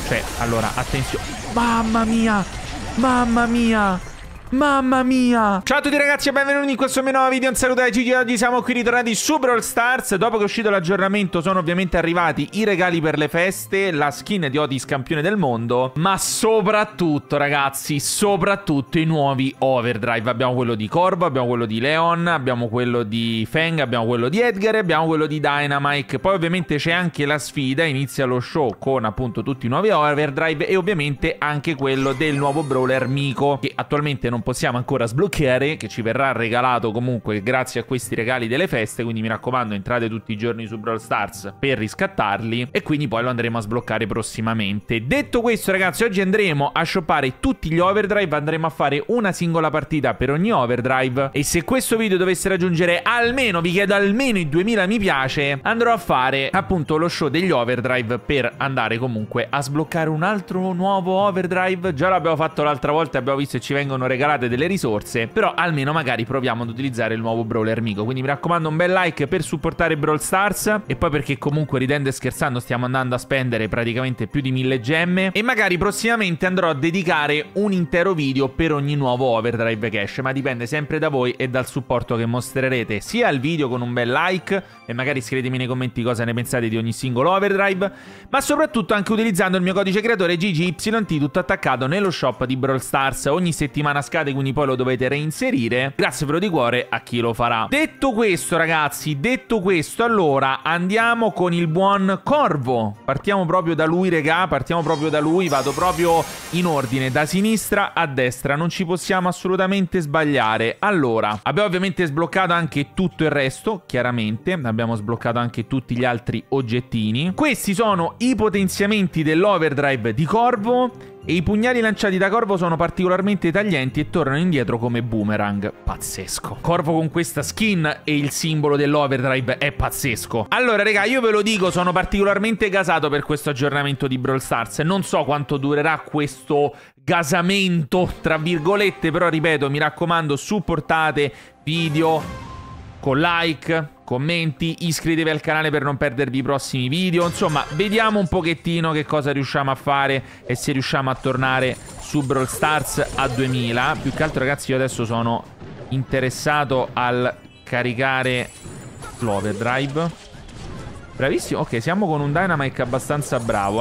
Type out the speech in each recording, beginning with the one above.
Cioè, allora, attenzione. Mamma mia! Mamma mia! Mamma mia! Ciao a tutti ragazzi e benvenuti in questo mio nuovo video. Un saluto da Gigi. Oggi siamo qui ritornati su Brawl Stars. Dopo che è uscito l'aggiornamento sono ovviamente arrivati i regali per le feste, la skin di Otis campione del mondo, ma soprattutto ragazzi, soprattutto i nuovi overdrive. Abbiamo quello di Corvo, abbiamo quello di Leon, abbiamo quello di Fang, abbiamo quello di Edgar e abbiamo quello di Dynamite. Poi ovviamente c'è anche la sfida, inizia lo show con appunto tutti i nuovi overdrive e ovviamente anche quello del nuovo brawler Miko, che attualmente non possiamo ancora sbloccare, che ci verrà regalato comunque grazie a questi regali delle feste, quindi mi raccomando entrate tutti i giorni su Brawl Stars per riscattarli e quindi poi lo andremo a sbloccare prossimamente. Detto questo ragazzi, oggi andremo a shoppare tutti gli overdrive, andremo a fare una singola partita per ogni overdrive e se questo video dovesse raggiungere almeno, vi chiedo almeno i 2000 mi piace, andrò a fare appunto lo show degli overdrive per andare comunque a sbloccare un altro nuovo overdrive. Già l'abbiamo fatto l'altra volta, abbiamo visto che ci vengono regalate delle risorse, però almeno magari proviamo ad utilizzare il nuovo brawler Miko. Quindi mi raccomando un bel like per supportare Brawl Stars e poi perché comunque ridendo e scherzando stiamo andando a spendere praticamente più di 1000 gemme e magari prossimamente andrò a dedicare un intero video per ogni nuovo overdrive che esce, ma dipende sempre da voi e dal supporto che mostrerete sia al video con un bel like e magari scrivetemi nei commenti cosa ne pensate di ogni singolo overdrive, ma soprattutto anche utilizzando il mio codice creatore GGYT tutto attaccato nello shop di Brawl Stars. Ogni settimana scade, quindi poi lo dovete reinserire. Grazie però di cuore a chi lo farà. Detto questo ragazzi, detto questo, allora andiamo con il buon Corvo. Partiamo proprio da lui regà, partiamo proprio da lui, vado proprio in ordine da sinistra a destra, non ci possiamo assolutamente sbagliare. Allora, abbiamo ovviamente sbloccato anche tutto il resto, chiaramente, abbiamo sbloccato anche tutti gli altri oggettini. Questi sono i potenziamenti dell'overdrive di Corvo. E i pugnali lanciati da Corvo sono particolarmente taglienti e tornano indietro come boomerang. Pazzesco. Corvo con questa skin e il simbolo dell'overdrive è pazzesco. Allora raga, io ve lo dico, sono particolarmente gasato per questo aggiornamento di Brawl Stars. Non so quanto durerà questo gasamento, tra virgolette, però ripeto, mi raccomando, supportate video con like, commenti, iscrivetevi al canale per non perdervi i prossimi video. Insomma, vediamo un pochettino che cosa riusciamo a fare e se riusciamo a tornare su Brawl Stars a 2000. Più che altro ragazzi io adesso sono interessato al caricare l'overdrive. Bravissimo, ok, siamo con un Dynamite abbastanza bravo,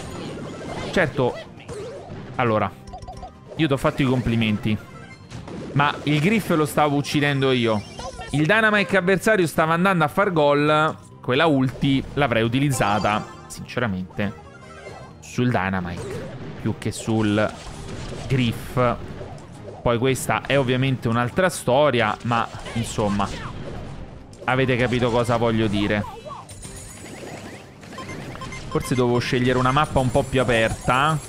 Certo, allora, io ti ho fatto i complimenti, ma il Griff lo stavo uccidendo io. Il Dynamite avversario stava andando a far gol. Quella ulti l'avrei utilizzata, sinceramente, sul Dynamite più che sul Griff. Poi questa è ovviamente un'altra storia, ma insomma, avete capito cosa voglio dire. Forse dovevo scegliere una mappa un po' più aperta.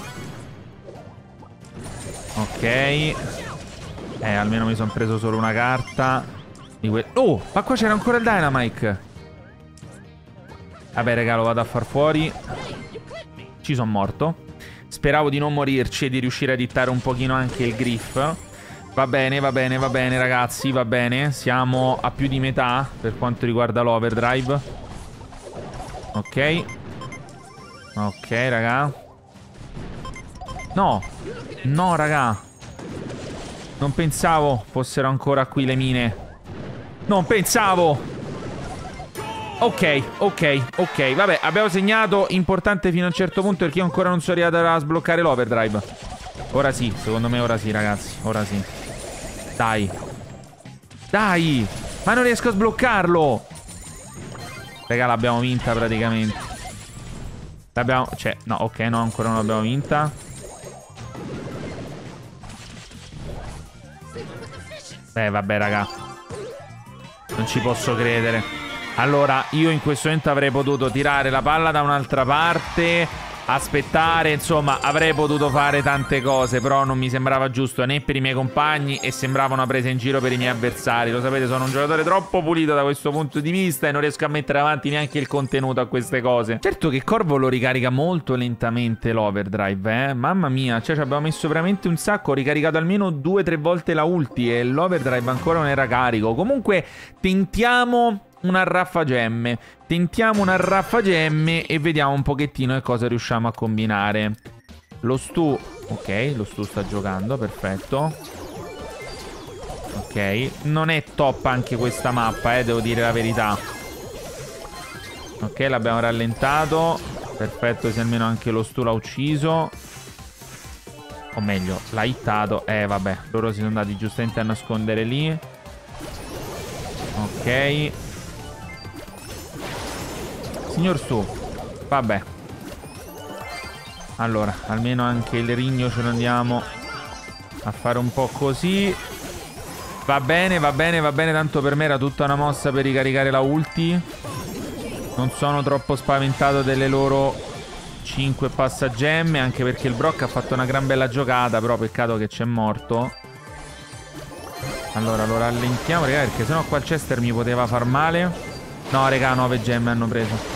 Ok. Almeno mi sono preso solo una carta. Oh, ma qua c'era ancora il Dynamite. Vabbè raga, lo vado a far fuori. Ci sono morto. Speravo di non morirci e di riuscire a dittare un pochino anche il Griff. Va bene, va bene, va bene ragazzi, va bene. Siamo a più di metà per quanto riguarda l'overdrive. Ok. Ok raga. No. No raga, non pensavo fossero ancora qui le mine. Non pensavo. Ok, ok, ok. Vabbè, abbiamo segnato. Importante fino a un certo punto perché io ancora non sono arrivato a sbloccare l'overdrive. Ora sì, secondo me ora sì ragazzi. Ora sì. Dai. Dai. Ma non riesco a sbloccarlo. Raga, l'abbiamo vinta praticamente. L'abbiamo... Cioè, no, ok, no, ancora non l'abbiamo vinta. Vabbè raga, non ci posso credere. Allora, io in questo momento avrei potuto tirare la palla da un'altra parte, aspettare, insomma, avrei potuto fare tante cose, però non mi sembrava giusto né per i miei compagni e sembrava una presa in giro per i miei avversari. Lo sapete, sono un giocatore troppo pulito da questo punto di vista e non riesco a mettere avanti neanche il contenuto a queste cose. Certo che Corvo lo ricarica molto lentamente l'overdrive, mamma mia, cioè ci abbiamo messo veramente un sacco. Ho ricaricato almeno 2 o 3 volte la ulti e l'overdrive ancora non era carico. Comunque tentiamo una raffagemme. Tentiamo una raffagemme e vediamo un pochettino che cosa riusciamo a combinare. Lo Stu, ok, lo Stu sta giocando, perfetto. Ok, non è top anche questa mappa, devo dire la verità. Ok, l'abbiamo rallentato. Perfetto, se almeno anche lo Stu l'ha ucciso. O meglio, l'ha hittato. Vabbè, loro si sono andati giustamente a nascondere lì. Ok. Signor Stu, vabbè. Allora, almeno anche il rigno ce lo andiamo a fare un po' così. Va bene, va bene, va bene. Tanto per me era tutta una mossa per ricaricare la ulti. Non sono troppo spaventato delle loro 5 passagemme, anche perché il Brock ha fatto una gran bella giocata, però peccato che c'è morto. Allora, lo rallentiamo, raga, perché sennò qua il Chester mi poteva far male. No, raga, 9 gemme hanno preso.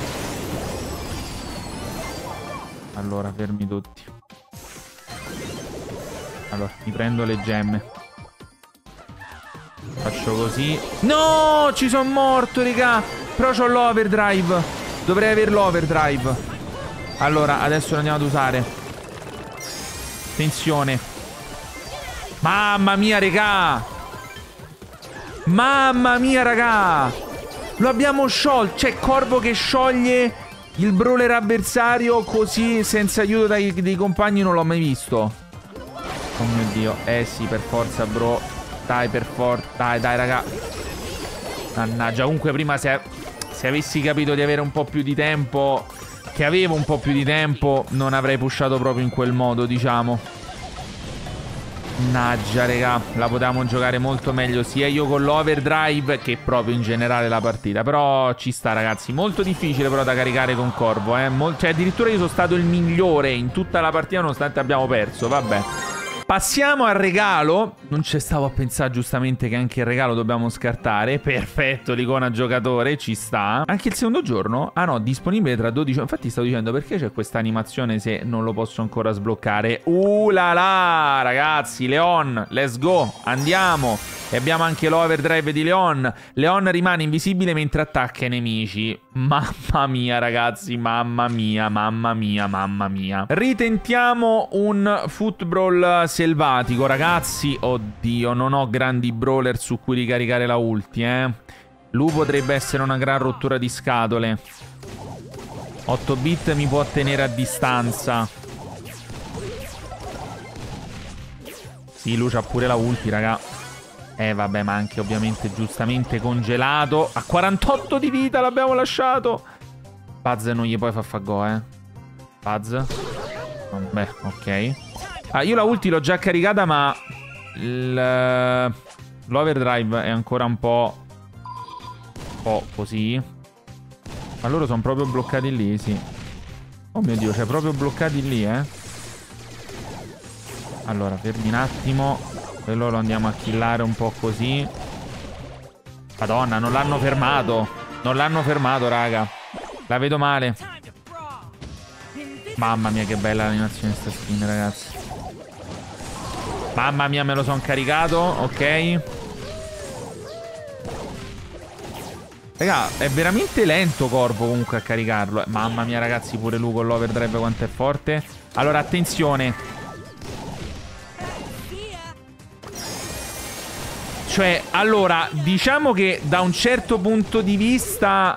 Allora, fermi tutti. Allora, mi prendo le gemme. Faccio così. No, ci sono morto, raga. Però c'ho l'overdrive. Dovrei aver l'overdrive. Allora, adesso lo andiamo ad usare. Attenzione. Mamma mia, raga. Mamma mia, raga. Lo abbiamo sciolto. C'è Corvo che scioglie il brawler avversario così senza aiuto dei compagni. Non l'ho mai visto. Oh mio Dio. Sì, per forza, bro. Dai, per forza. Dai, dai, raga. Mannaggia. Comunque prima se avessi capito di avere un po' più di tempo, che avevo un po' più di tempo, non avrei pushato proprio in quel modo, diciamo. Mannaggia, raga. La potevamo giocare molto meglio sia io con l'overdrive che proprio in generale la partita. Però ci sta, ragazzi. Molto difficile però da caricare con Corvo, cioè addirittura io sono stato il migliore in tutta la partita nonostante abbiamo perso. Vabbè. Passiamo al regalo. Non ci stavo a pensare giustamente che anche il regalo dobbiamo scartare. Perfetto, l'icona giocatore, ci sta. Anche il secondo giorno? Ah no, disponibile tra 12. Infatti stavo dicendo, perché c'è questa animazione se non lo posso ancora sbloccare? La la, ragazzi, Leon, let's go, andiamo. E abbiamo anche l'overdrive di Leon. Leon rimane invisibile mentre attacca i nemici. Mamma mia, ragazzi, mamma mia, mamma mia, mamma mia. Ritentiamo un football selvatico, ragazzi. Oddio, non ho grandi brawler su cui ricaricare la ulti, Lui potrebbe essere una gran rottura di scatole. 8 bit mi può tenere a distanza. Sì, lui c'ha pure la ulti, raga. Vabbè, ma anche ovviamente giustamente congelato. A 48 di vita l'abbiamo lasciato. Buzz non gli puoi far go, Buzz. Vabbè, ok. Io la ulti l'ho già caricata, ma l'overdrive è ancora un po' così. Ma loro sono proprio bloccati lì, sì. Oh mio Dio, cioè proprio bloccati lì, Allora, fermi un attimo. Quello lo andiamo a killare un po' così. Madonna, non l'hanno fermato. Non l'hanno fermato, raga. La vedo male. Mamma mia, che bella l'animazione sta skin, ragazzi. Mamma mia, me lo sono caricato. Ok. Raga, è veramente lento Corvo comunque a caricarlo. Mamma mia, ragazzi, pure lui con l'overdrive quanto è forte. Allora, attenzione. Cioè, allora, diciamo che da un certo punto di vista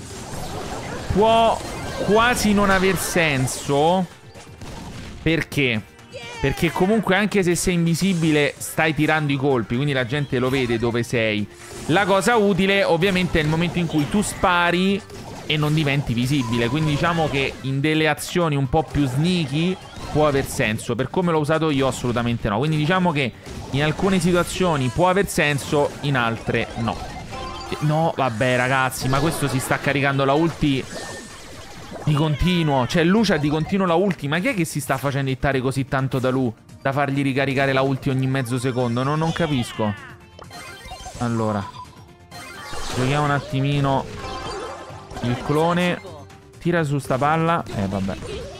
può quasi non aver senso. Perché? Perché comunque anche se sei invisibile stai tirando i colpi, quindi la gente lo vede dove sei. La cosa utile ovviamente è il momento in cui tu spari e non diventi visibile. Quindi diciamo che in delle azioni un po' più sneaky può aver senso. Per come l'ho usato io assolutamente no. Quindi diciamo che in alcune situazioni può aver senso, in altre no. No, vabbè ragazzi, ma questo si sta caricando la ulti di continuo. Cioè Lucia di continuo la ulti. Ma chi è che si sta facendo hittare così tanto da lui da fargli ricaricare la ulti ogni mezzo secondo? Non capisco. Allora, giochiamo un attimino il clone. Tira su sta palla. Vabbè.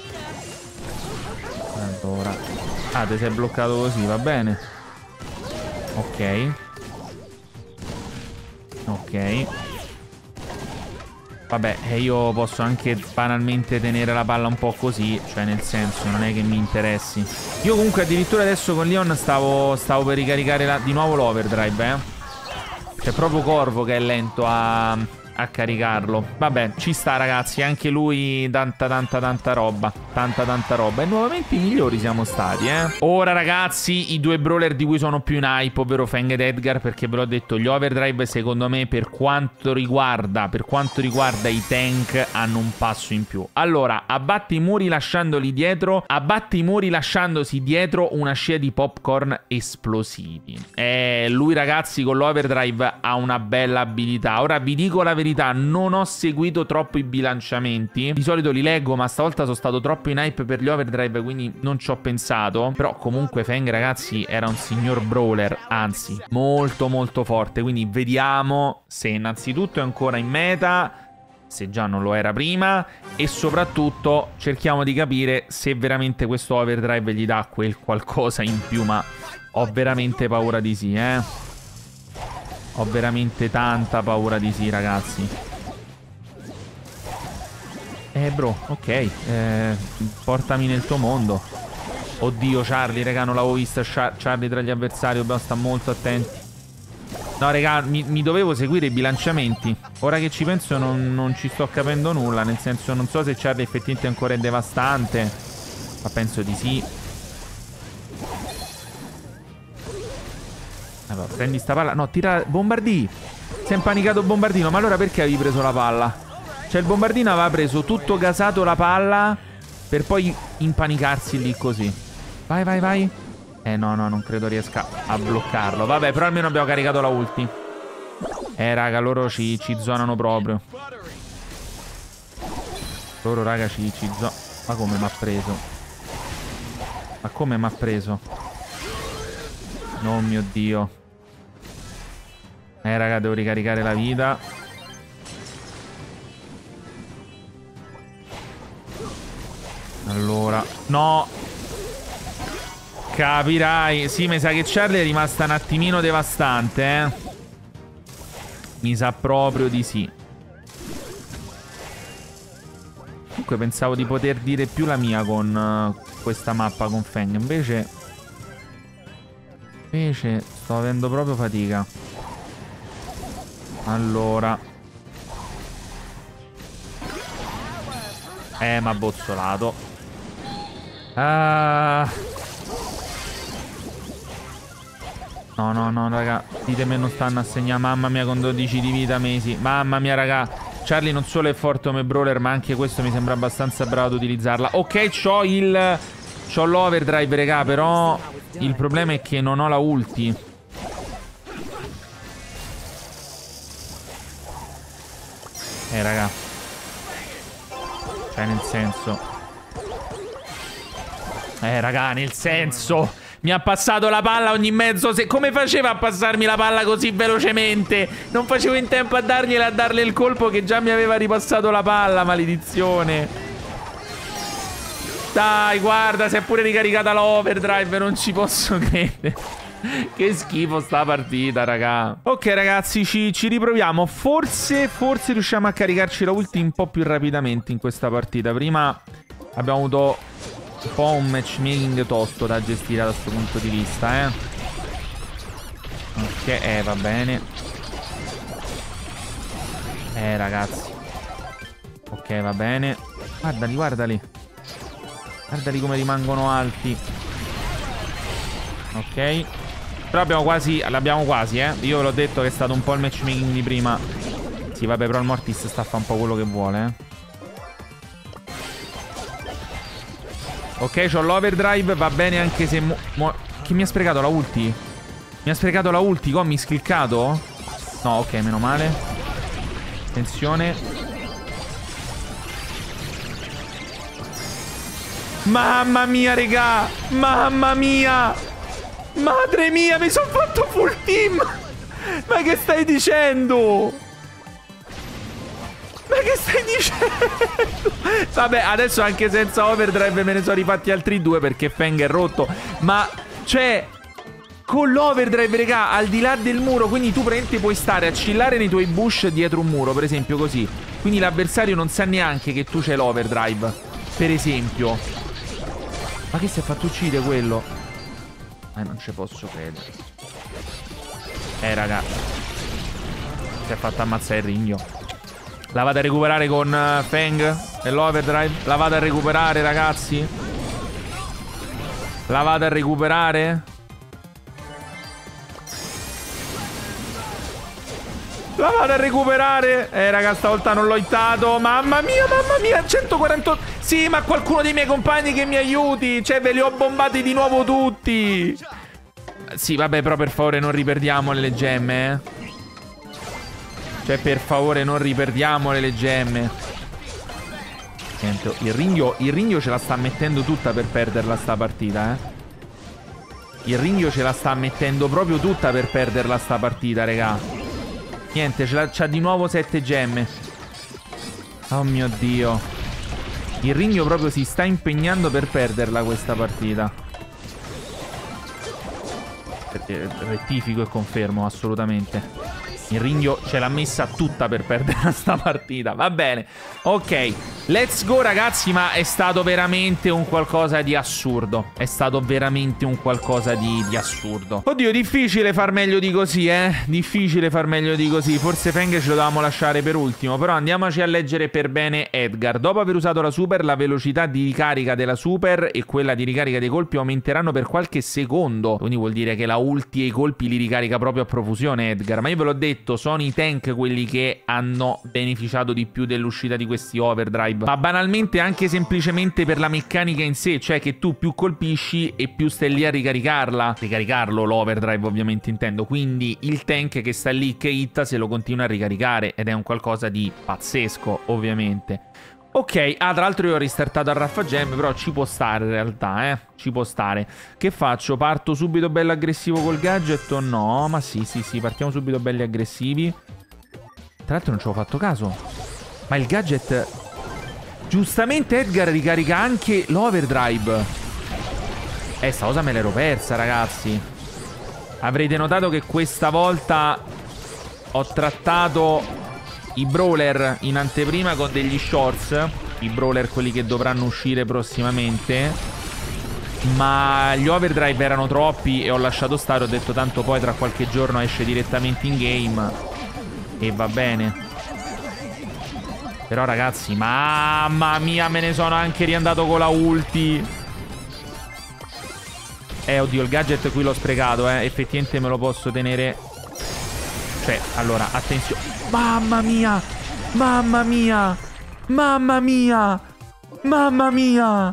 Allora, ti sei bloccato così, va bene. Ok. Ok. Vabbè, io posso anche banalmente tenere la palla un po' così, cioè nel senso, non è che mi interessi. Io comunque addirittura adesso con Leon stavo per ricaricare di nuovo l'overdrive, C'è proprio Corvo che è lento a caricarlo. Vabbè, ci sta ragazzi, anche lui tanta roba. Tanta roba. E nuovamente i migliori siamo stati, Ora ragazzi, i due brawler di cui sono più in hype, ovvero Feng ed Edgar, perché ve l'ho detto, gli overdrive secondo me per quanto riguarda i tank hanno un passo in più. Allora, abbatti i muri lasciandoli dietro, lasciandosi dietro una scia di popcorn esplosivi. Lui ragazzi con l'overdrive ha una bella abilità. Ora vi dico la verità, non ho seguito troppo i bilanciamenti. Di solito li leggo, ma stavolta sono stato troppo in hype per gli overdrive, quindi non ci ho pensato. Però comunque Feng ragazzi era un signor brawler, anzi molto forte. Quindi vediamo se innanzitutto è ancora in meta, se già non lo era prima, e soprattutto cerchiamo di capire se veramente questo overdrive gli dà quel qualcosa in più. Ma ho veramente paura di sì, Ho veramente tanta paura di sì, ragazzi. Bro, ok. Portami nel tuo mondo. Oddio, Charlie, raga, non l'avevo vista. Charlie tra gli avversari, dobbiamo stare molto attenti. No, raga, mi dovevo seguire i bilanciamenti. Ora che ci penso non ci sto capendo nulla. Nel senso, non so se Charlie effettivamente ancora è devastante, ma penso di sì. Allora, prendi sta palla. No, tira Bombardì. Si è impanicato Bombardino. Ma allora perché avevi preso la palla? Cioè il Bombardino aveva preso tutto gasato la palla per poi impanicarsi lì così. Vai. No, non credo riesca a bloccarlo. Vabbè, però almeno abbiamo caricato la ulti. Raga, loro ci zonano proprio. Loro, raga, ci zonano. Ma come mi ha preso? Oh mio Dio. Raga, devo ricaricare la vita. Allora, no. Capirai. Sì, mi sa che Charlie è rimasta un attimino devastante, Mi sa proprio di sì. Comunque pensavo di poter dire più la mia con questa mappa con Feng. Invece sto avendo proprio fatica. Allora, m'ha bozzolato. No, raga. Ditemi non stanno a segnare. Mamma mia, con 12 di vita mesi. Mamma mia, raga. Charlie non solo è forte come brawler, ma anche questo mi sembra abbastanza bravo ad utilizzarla. Ok, c'ho l'overdrive, raga, però il problema è che non ho la ulti. Raga. Cioè, nel senso... raga, nel senso... Mi ha passato la palla ogni mezzo... Come faceva a passarmi la palla così velocemente? Non facevo in tempo a dargliela, a darle il colpo che già mi aveva ripassato la palla, maledizione. Dai, guarda, si è pure ricaricata l'overdrive, non ci posso credere. Che schifo sta partita, raga. Ok, ragazzi, ci riproviamo. Forse riusciamo a caricarci la ulti un po' più rapidamente in questa partita. Prima abbiamo avuto un po' un matchmaking tosto da gestire da questo punto di vista, Ok, va bene. Ragazzi. Ok, va bene. Guardali. Guardali come rimangono alti. Ok. Però l'abbiamo quasi, Io ve l'ho detto che è stato un po' il matchmaking di prima. Sì, vabbè, però il Mortis sta a fare un po' quello che vuole, Ok, c'ho l'overdrive, va bene anche se... Chi mi ha sprecato la ulti? Mi ha sprecato la ulti, mi ha scliccato? No, ok, meno male. Attenzione. Mamma mia, regà! Mamma mia! Madre mia, mi sono fatto full team! Ma che stai dicendo? Ma che stai dicendo? Vabbè, adesso anche senza overdrive me ne sono rifatti altri due perché Feng è rotto. Ma, cioè, con l'overdrive, raga, al di là del muro, quindi tu praticamente puoi stare a chillare nei tuoi bush dietro un muro, per esempio così. Quindi l'avversario non sa neanche che tu c'hai l'overdrive, per esempio. Ma che si è fatto uccidere quello? Non ci posso credere. Raga, si è fatto ammazzare il Ringhio. La vado a recuperare con Feng e l'overdrive. La vado a recuperare, ragazzi. La vado a recuperare. La vado a recuperare. Raga, stavolta non l'ho hittato. Mamma mia, 148. Sì, ma qualcuno dei miei compagni che mi aiuti. Cioè, ve li ho bombati di nuovo tutti. Sì, vabbè, però per favore non riperdiamo le gemme, Cioè, per favore non riperdiamo le gemme. Sento, il Ringhio ce la sta mettendo tutta per perderla sta partita, Il Ringhio ce la sta mettendo proprio tutta per perderla sta partita, raga. Niente, c'ha di nuovo 7 gemme. Oh mio Dio. Il Ringhio proprio si sta impegnando per perderla questa partita. Rettifico e confermo, assolutamente. Il Ringhio ce l'ha messa tutta per perdere sta partita. Va bene. Ok, let's go ragazzi. Ma è stato veramente un qualcosa di assurdo. È stato veramente un qualcosa di assurdo. Oddio, difficile far meglio di così, Difficile far meglio di così. Forse Feng ce lo dovevamo lasciare per ultimo. Però andiamoci a leggere per bene Edgar. Dopo aver usato la super, la velocità di ricarica della super e quella di ricarica dei colpi aumenteranno per qualche secondo. Quindi vuol dire che la ulti e i colpi li ricarica proprio a profusione Edgar. Ma io ve l'ho detto, sono i tank quelli che hanno beneficiato di più dell'uscita di questi overdrive, ma banalmente anche semplicemente per la meccanica in sé, cioè che tu più colpisci e più stai lì a ricaricarlo, l'overdrive ovviamente intendo, quindi il tank che sta lì che hitta se lo continua a ricaricare ed è un qualcosa di pazzesco ovviamente. Ok, tra l'altro io ho restartato a Raffagem, però ci può stare in realtà, ci può stare. Che faccio? Parto subito bello aggressivo col gadget o no? Ma sì, partiamo subito belli aggressivi. Tra l'altro non ci avevo fatto caso. Ma il gadget... Giustamente Edgar ricarica anche l'overdrive. Sta cosa me l'ero persa, ragazzi. Avrete notato che questa volta ho trattato i brawler in anteprima con degli shorts. I brawler quelli che dovranno uscire prossimamente. Ma gli overdrive erano troppi e ho lasciato stare. Ho detto tanto poi tra qualche giorno esce direttamente in game e va bene. Però ragazzi, mamma mia, me ne sono anche riandato con la ulti. Oddio, il gadget qui l'ho sprecato, effettivamente me lo posso tenere. Cioè, allora, attenzione. Mamma mia! Mamma mia! Mamma mia! Mamma mia!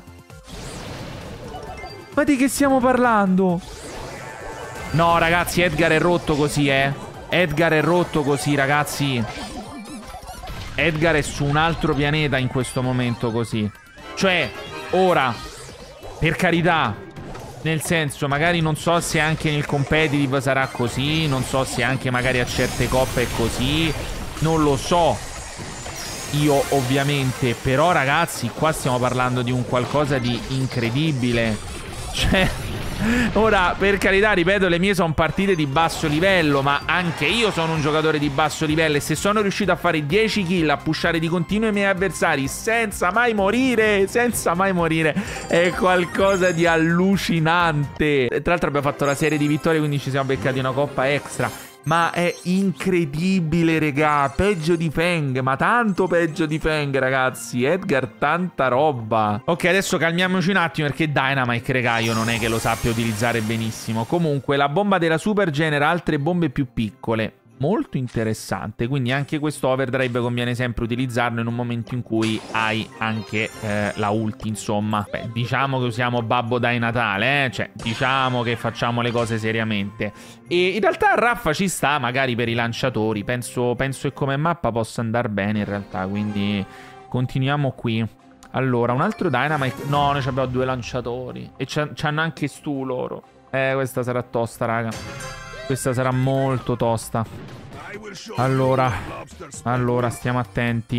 Ma di che stiamo parlando? No, ragazzi, Edgar è rotto così, Edgar è rotto così, ragazzi. Edgar è su un altro pianeta in questo momento così. Cioè, ora, per carità, nel senso, magari non so se anche nel competitive sarà così, non so se anche magari a certe coppe è così, non lo so io ovviamente, però ragazzi qua stiamo parlando di un qualcosa di incredibile. Cioè, ora, per carità, ripeto, le mie sono partite di basso livello, ma anche io sono un giocatore di basso livello e se sono riuscito a fare 10 kill, a pushare di continuo i miei avversari senza mai morire, è qualcosa di allucinante. Tra l'altro abbiamo fatto la serie di vittorie, quindi ci siamo beccati una coppa extra. Ma è incredibile, regà. Peggio di Feng, ma tanto peggio di Feng, ragazzi. Edgar, tanta roba. Ok, adesso calmiamoci un attimo, perché Dynamite, regà, io non è che lo sappia utilizzare benissimo. Comunque, la bomba della super genera altre bombe più piccole. Molto interessante, quindi anche questo overdrive conviene sempre utilizzarlo in un momento in cui hai anche la ulti, insomma. Beh, diciamo che usiamo Babbo Dai Natale, cioè diciamo che facciamo le cose seriamente. E in realtà Raffa ci sta magari per i lanciatori, penso che come mappa possa andare bene in realtà, quindi continuiamo qui. Allora, un altro Dynamite. No, noi abbiamo 2 lanciatori e c'hanno anche stu loro. Questa sarà tosta, raga. Questa sarà molto tosta. Allora, stiamo attenti.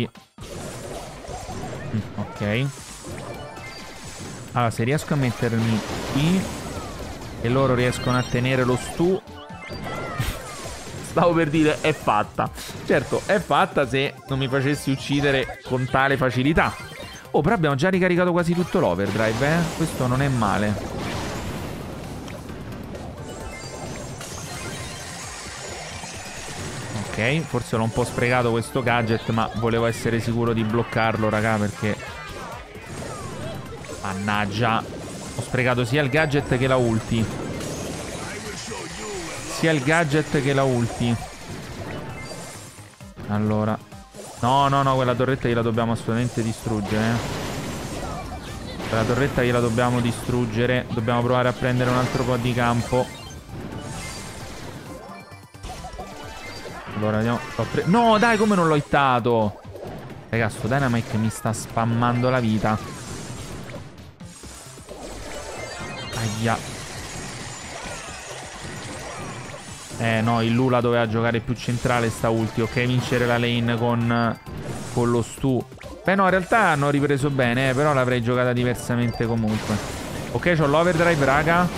Ok. Allora, se riesco a mettermi qui e loro riescono a tenere lo stu, Stavo per dire, è fatta. Certo, è fatta se non mi facessi uccidere con tale facilità. Oh, però abbiamo già ricaricato quasi tutto l'overdrive, eh? Questo non è male. Ok, forse l'ho un po' sprecato questo gadget, ma volevo essere sicuro di bloccarlo, raga, perché... Mannaggia. Ho sprecato sia il gadget che la ulti. Sia il gadget che la ulti. Allora. No, no, no, quella torretta gliela dobbiamo assolutamente distruggere, Quella torretta gliela dobbiamo distruggere. Dobbiamo provare a prendere un altro po' di campo. Allora, andiamo. No, dai, come non l'ho hittato? Raga, sto Dynamite mi sta spammando la vita. Aia. No, il Lula doveva giocare più centrale sta ulti. Ok, vincere la lane con lo stu. Beh, no, in realtà hanno ripreso bene, però l'avrei giocata diversamente comunque. Ok, c'ho l'overdrive, raga.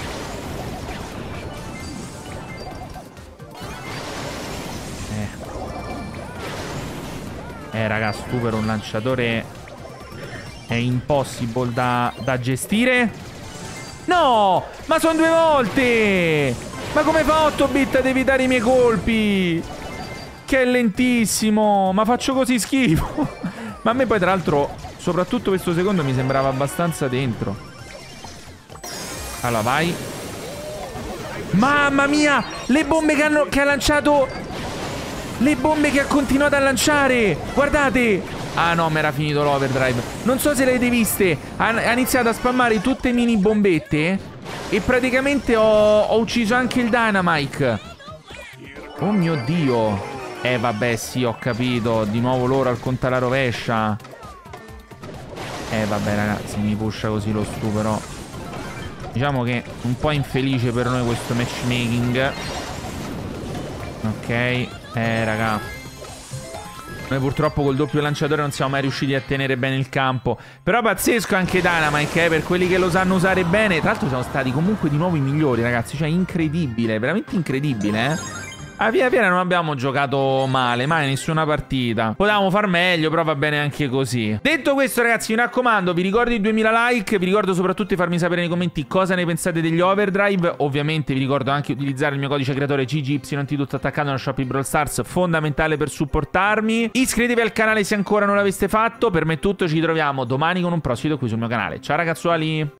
Raga, stu per un lanciatore è impossible da gestire. No! Ma sono 2 volte! Ma come fa 8-bit ad evitare i miei colpi? Che è lentissimo. Ma faccio così schifo. Ma a me poi tra l'altro, soprattutto questo secondo, mi sembrava abbastanza dentro. Allora, vai. Mamma mia! Le bombe che ha lanciato. Le bombe che ha continuato a lanciare. Guardate. Ah no, mi era finito l'overdrive. Non so se le avete viste. Ha iniziato a spammare tutte mini bombette. E praticamente ho ucciso anche il Dynamite. Oh mio Dio. Vabbè, sì, ho capito. Di nuovo loro al conto alla rovescia. Vabbè, ragazzi, mi pusha così lo stu, però. Diciamo che un po' infelice per noi questo matchmaking. Ok. Raga. Noi purtroppo col doppio lanciatore non siamo mai riusciti a tenere bene il campo. Però pazzesco anche Dynamite, per quelli che lo sanno usare bene. Tra l'altro siamo stati comunque di nuovo i migliori, ragazzi. Cioè, incredibile, veramente incredibile, A via piena non abbiamo giocato male, mai nessuna partita. Potevamo far meglio, però va bene anche così. Detto questo, ragazzi, mi raccomando, vi ricordo i 2000 like. Vi ricordo soprattutto di farmi sapere nei commenti cosa ne pensate degli overdrive. Ovviamente vi ricordo anche di utilizzare il mio codice creatore GGY, tutto attaccato nello shop di Brawl Stars, fondamentale per supportarmi. Iscrivetevi al canale se ancora non l'aveste fatto. Per me è tutto, ci ritroviamo domani con un prossimo video qui sul mio canale. Ciao ragazzuoli!